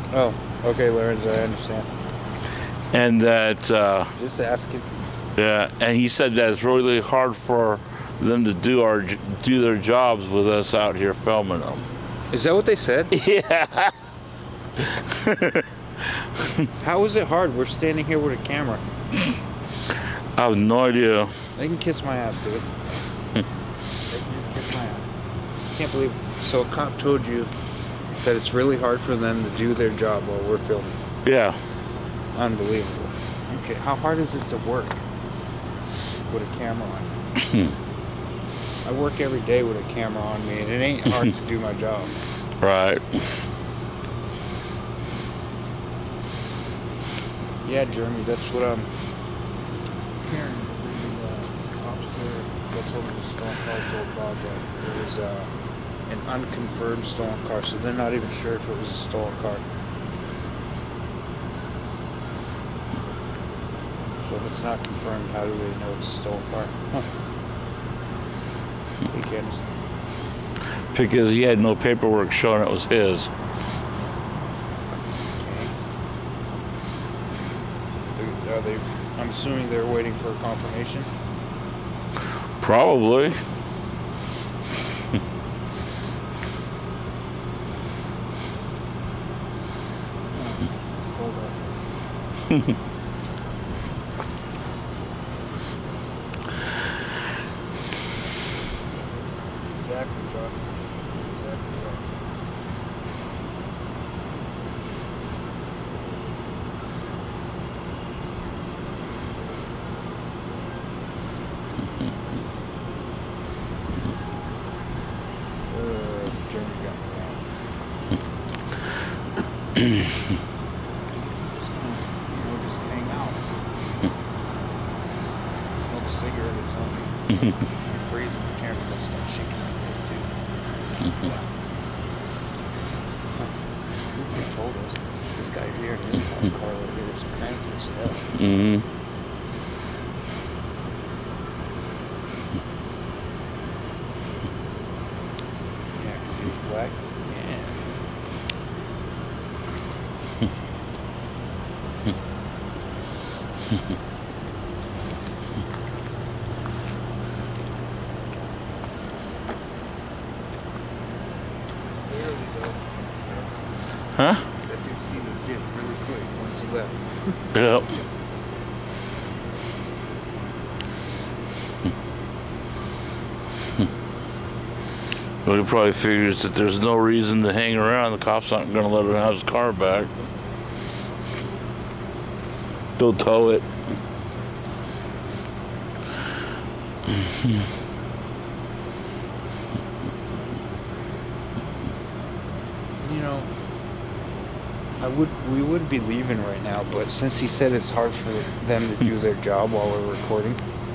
Oh, okay, Lorenzo, I understand. And that, Just asking. yeah, and he said that it's really hard for them to do their jobs with us out here filming them. Is that what they said? Yeah. How is it hard? We're standing here with a camera. I have no idea. They can kiss my ass, dude. They can just kiss my ass. Can't believe. So a cop told you that it's really hard for them to do their job while we're filming. Yeah. Unbelievable. Okay, how hard is it to work with a camera on? I work every day with a camera on me, and it ain't hard to do my job. Right. Yeah, Jeremy, that's what I'm hearing. The officer that told me the stolen car told Bob that there was an unconfirmed stolen car, so they're not even sure if it was a stolen car. So if it's not confirmed, how do they know it's a stolen car? Huh. Weekends. Because he had no paperwork showing it was his. Are they? I'm assuming they're waiting for a confirmation. Probably. Hold on. Exactly, Josh. Exactly right. Jeremy got me wrong. Just hang out. Smoke a cigarette or something. Freeze his camera gonna start shaking like this, dude. Who told us? This guy here in this car over here is cranky as hell. Mm-hmm. Yeah, 'cause he's black. Yeah. Clearly, though, Huh? that dude seemed to dip really quick once he left. Yep. Well, he probably figures that there's no reason to hang around. The cops aren't going to let him have his car back. They'll tow it. You know, we would be leaving right now, but since he said it's hard for them to do their job while we're recording,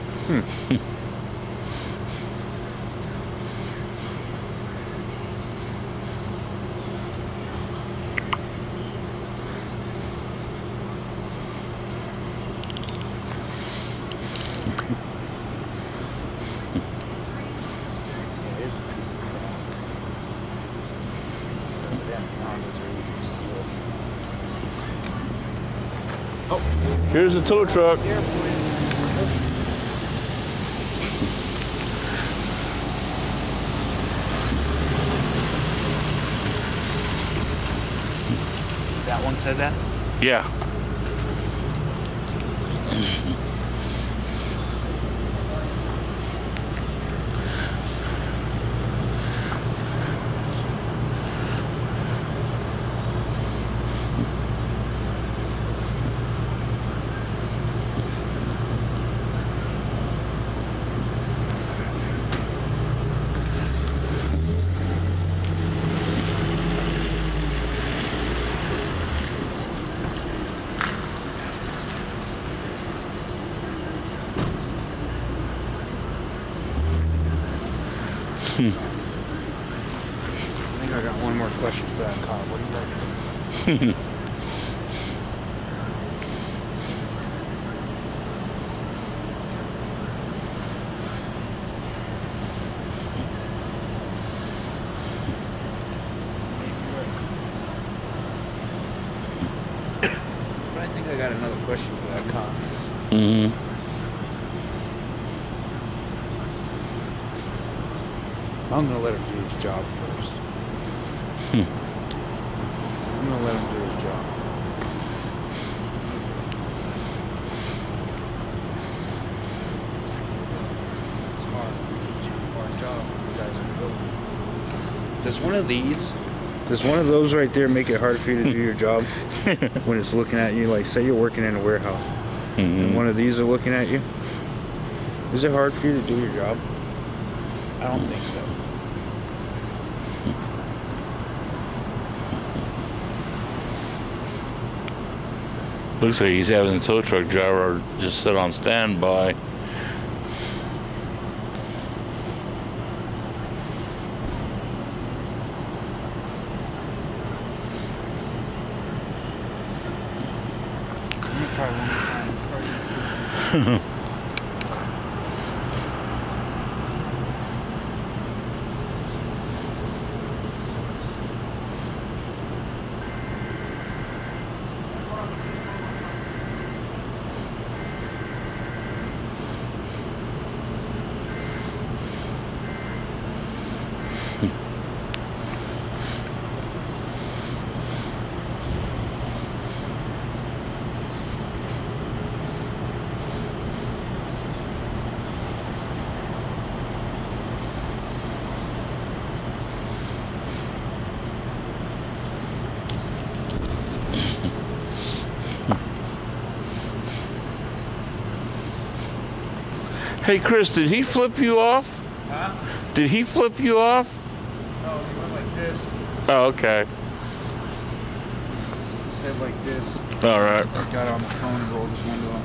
yeah, it is a piece of crap. Them Hondas are easy to steal. Oh, Here's the tow truck. airplane. That one said that? Yeah. I think I got one more question for that car. What do you reckon? think I got another question for that cop. Mm-hmm. I'm gonna let him do his job first. I'm gonna let him do his job. It's hard. It's a hard job. You guys are filming. Does one of those right there make it hard for you to do your job when it's looking at you? Like, say you're working in a warehouse, and one of these are looking at you. Is it hard for you to do your job? I don't think so. Looks like he's having the tow truck driver just sit on standby. I'm gonna try one more time. Hey, Chris, did he flip you off? Huh? Did he flip you off? No, he went like this. Oh, okay. He said like this. All right. I got on the phone and rolled his window up.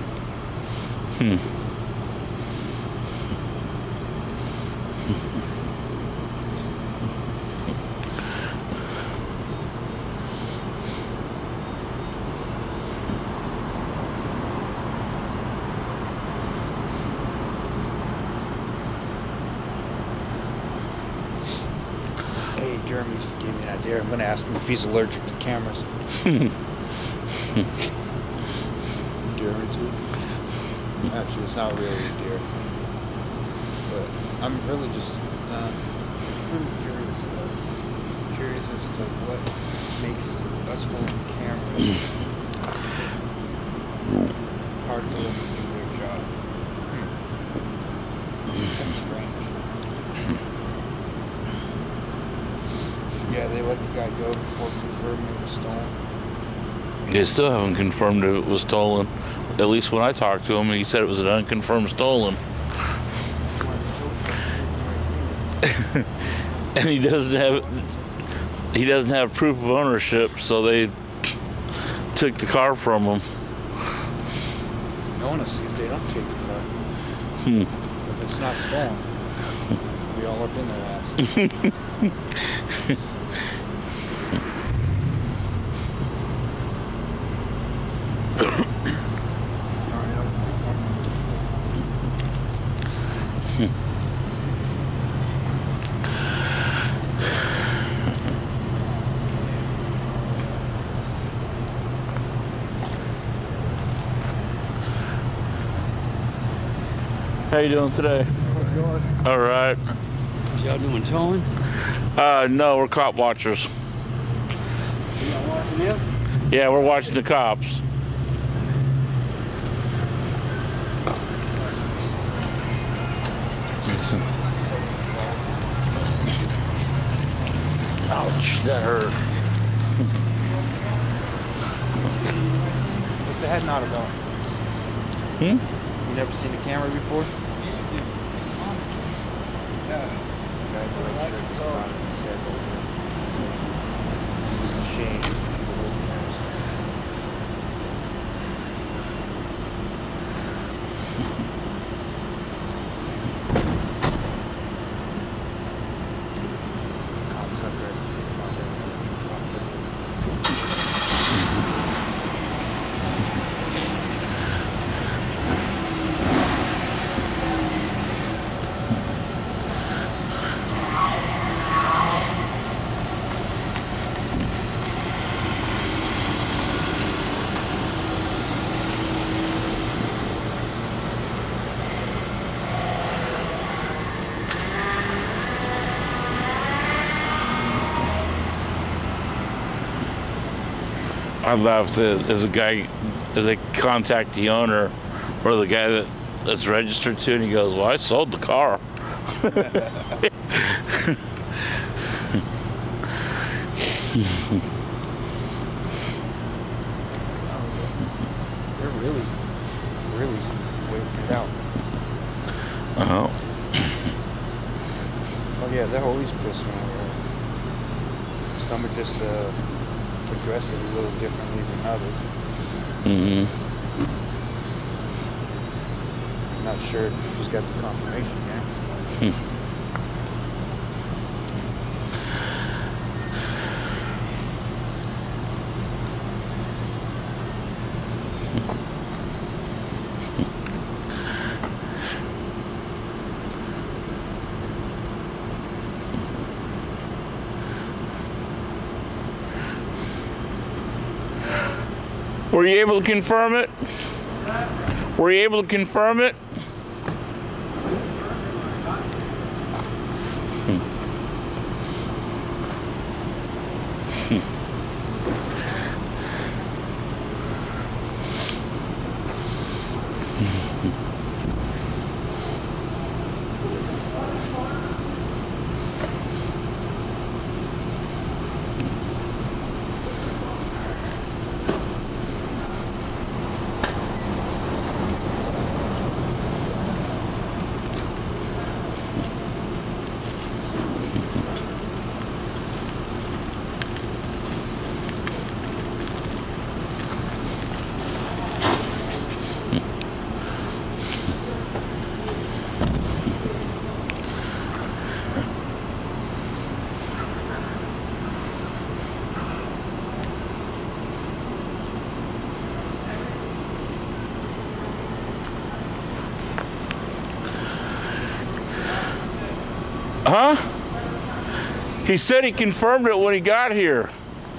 Hey, Jeremy just gave me an idea. I'm going to ask him if he's allergic to cameras. Deer too? Actually, it's not really a deer. But I'm really just really curious as to what makes us holding cameras hard for them to do their job. That's strange. Yeah, they let the guy go before confirming it was stolen. They still haven't confirmed if it was stolen. At least when I talked to him, he said it was an unconfirmed stolen. And he doesn't have proof of ownership, so they took the car from him. I want to see if they don't take the car. If it's not stolen, we all up in their ass. How you doing today? All right. Y'all doing towing? No, we're cop watchers. Y'all watching them? Yeah, we're watching the cops. Ouch, that hurt. What's the head nod about? You never seen a camera before? It was a shame. I laughed at if they contact the owner or the guy that's registered to, and he goes, "Well, I sold the car." They're really waiting it out. Oh. Oh yeah, they're always pissed when some are just address it a little differently than others. Mm-hmm. Not sure if you just got the confirmation yet. Were you able to confirm it? Were you able to confirm it? Huh? He said he confirmed it when he got here.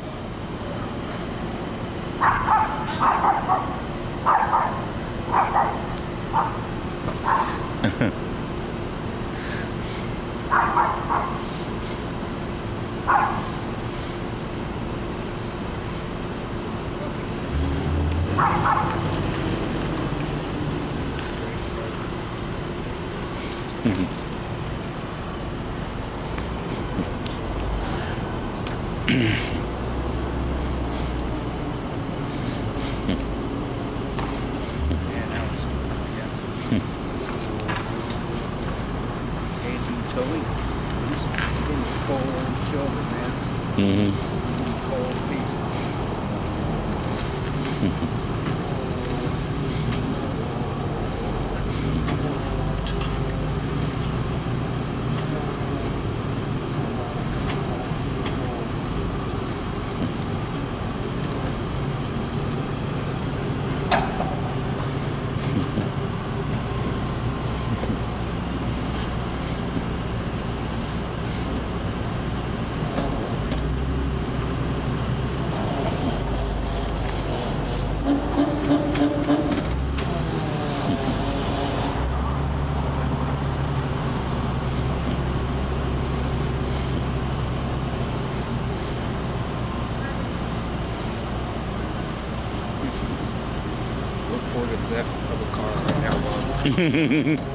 Reported theft of a car right now.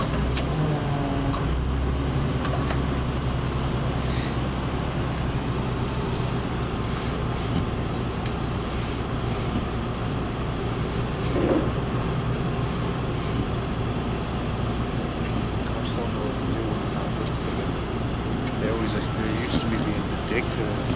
They always like, they used to be being ridiculous.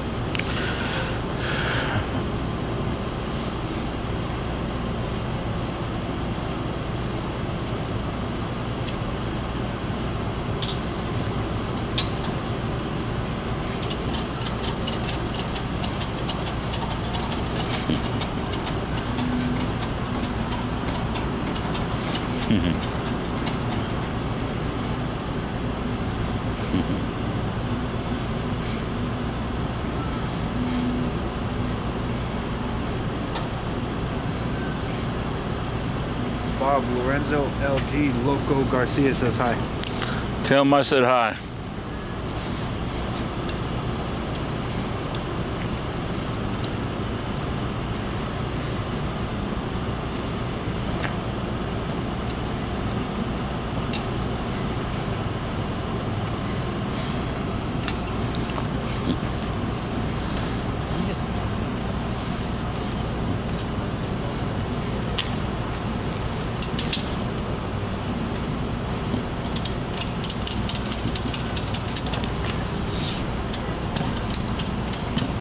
Bob Lorenzo LG Loco Garcia says hi. Tell him I said hi.